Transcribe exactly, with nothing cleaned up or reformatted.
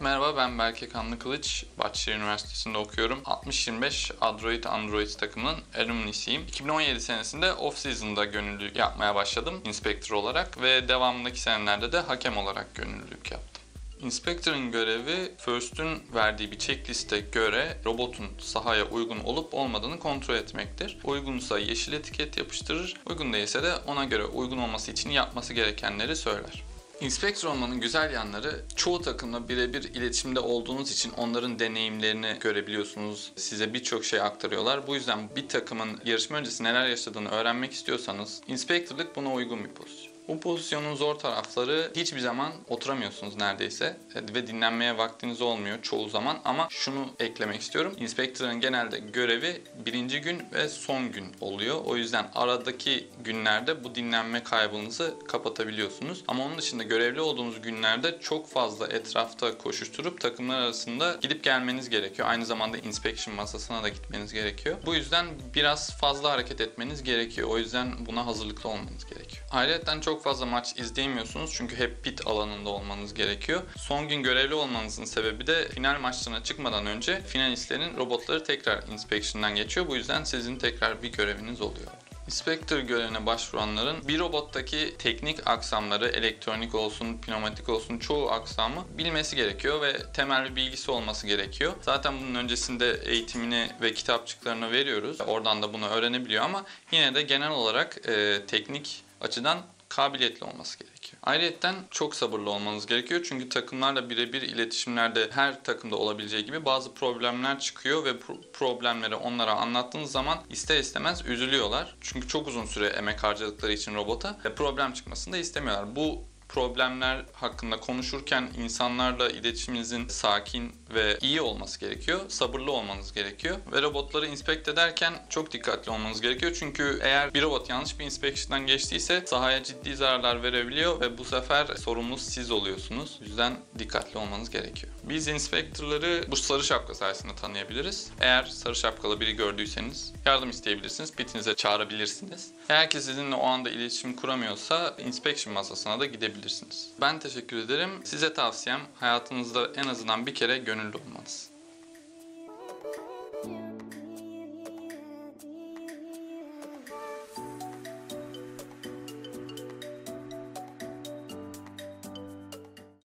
Merhaba, ben Berke Kanlı Kılıç. Bahçeşehir Üniversitesi'nde okuyorum. altmış yirmi beş Android Android takımının alumnisiyim. iki bin on yedi senesinde off-season'da gönüllülük yapmaya başladım inspektör olarak ve devamındaki senelerde de hakem olarak gönüllülük yaptım. Inspector'ın görevi, First'ün verdiği bir checkliste göre robotun sahaya uygun olup olmadığını kontrol etmektir. Uygunsa yeşil etiket yapıştırır, uygun değilse de ona göre uygun olması için yapması gerekenleri söyler. Inspector olmanın güzel yanları, çoğu takımla birebir iletişimde olduğunuz için onların deneyimlerini görebiliyorsunuz. Size birçok şey aktarıyorlar. Bu yüzden bir takımın yarışma öncesi neler yaşadığını öğrenmek istiyorsanız Inspector'lık buna uygun bir pozisyon. Bu pozisyonun zor tarafları, hiçbir zaman oturamıyorsunuz neredeyse ve dinlenmeye vaktiniz olmuyor çoğu zaman, ama şunu eklemek istiyorum. Inspector'ın genelde görevi birinci gün ve son gün oluyor. O yüzden aradaki günlerde bu dinlenme kaybınızı kapatabiliyorsunuz. Ama onun dışında görevli olduğunuz günlerde çok fazla etrafta koşuşturup takımlar arasında gidip gelmeniz gerekiyor. Aynı zamanda inspection masasına da gitmeniz gerekiyor. Bu yüzden biraz fazla hareket etmeniz gerekiyor. O yüzden buna hazırlıklı olmanız gerekiyor. Ayrıca çok fazla maç izleyemiyorsunuz çünkü hep pit alanında olmanız gerekiyor. Son gün görevli olmanızın sebebi de final maçlarına çıkmadan önce finalistlerin robotları tekrar inspection'dan geçiyor. Bu yüzden sizin tekrar bir göreviniz oluyor. Inspector görevine başvuranların bir robottaki teknik aksamları, elektronik olsun, pneumatik olsun, çoğu aksamı bilmesi gerekiyor ve temel bir bilgisi olması gerekiyor. Zaten bunun öncesinde eğitimini ve kitapçıklarını veriyoruz. Oradan da bunu öğrenebiliyor ama yine de genel olarak e, teknik açıdan kabiliyetli olması gerekiyor. Ayrıca çok sabırlı olmanız gerekiyor çünkü takımlarla birebir iletişimlerde her takımda olabileceği gibi bazı problemler çıkıyor ve problemleri onlara anlattığınız zaman ister istemez üzülüyorlar. Çünkü çok uzun süre emek harcadıkları için robota ve problem çıkmasını da istemiyorlar. Bu problemler hakkında konuşurken insanlarla iletişiminizin sakin ve iyi olması gerekiyor. Sabırlı olmanız gerekiyor. Ve robotları inspect ederken çok dikkatli olmanız gerekiyor. Çünkü eğer bir robot yanlış bir inspection'dan geçtiyse sahaya ciddi zararlar verebiliyor ve bu sefer sorumlusu siz oluyorsunuz. O yüzden dikkatli olmanız gerekiyor. Biz inspector'ları bu sarı şapka sayesinde tanıyabiliriz. Eğer sarı şapkalı biri gördüyseniz yardım isteyebilirsiniz. Pitinize çağırabilirsiniz. Eğer ki sizinle o anda iletişim kuramıyorsa inspection masasına da gidebilirsiniz. Ben teşekkür ederim. Size tavsiyem hayatınızda en azından bir kere gönüllü olmanız.